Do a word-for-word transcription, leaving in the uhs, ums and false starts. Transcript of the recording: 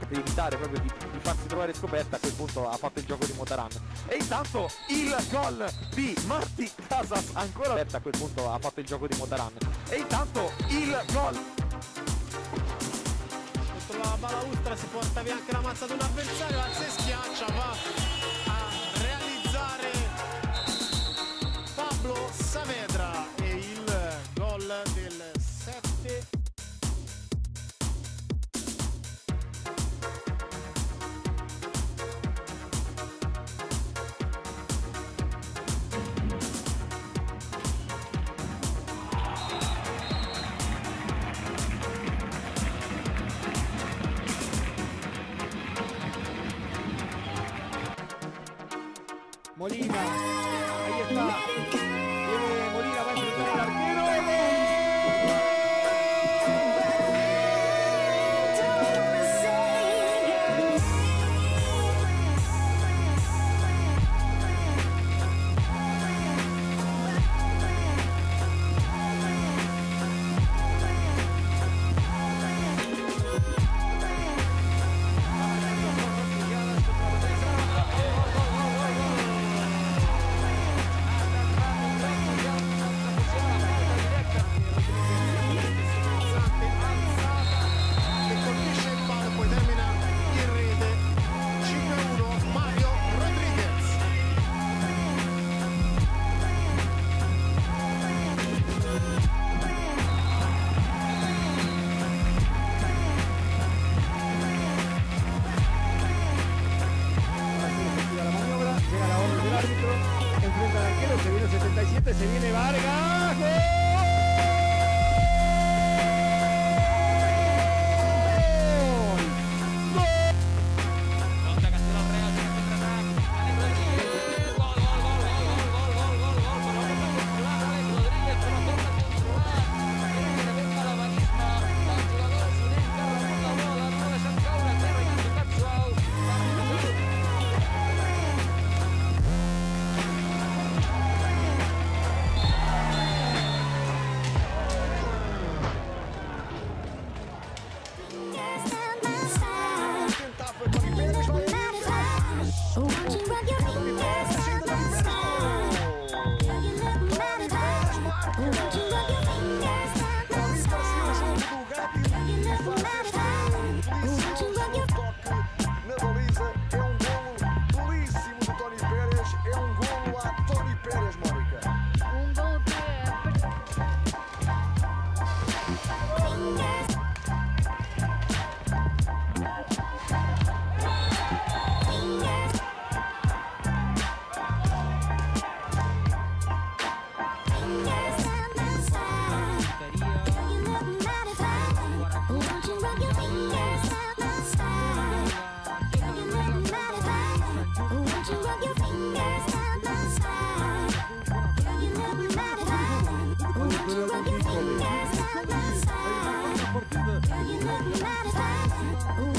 per evitare proprio di, di farsi trovare scoperta, a quel punto ha fatto il gioco di Motaran. E intanto il gol di Marti Casas, ancora aperta, a quel punto ha fatto il gioco di Motaran. E intanto il gol. Sotto la balaustra si porta via anche la mazza di un avversario, se schiaccia va a realizzare Pablo Saavedra e il gol del sette. Molina, ahí está, viene Molina, va a enfrentar al arquero, ¡gol! Enfrenta al arquero, se viene el setenta y siete, se viene Vargas, ¡gol! Ooh.